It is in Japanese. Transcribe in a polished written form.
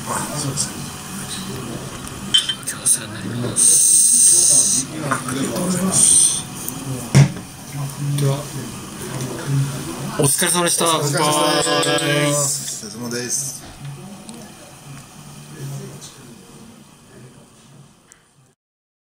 そうですね。 今日お世話になります。 ありがとうございます。 ではお疲れ様でした。 お疲れ様です。お疲れ様です。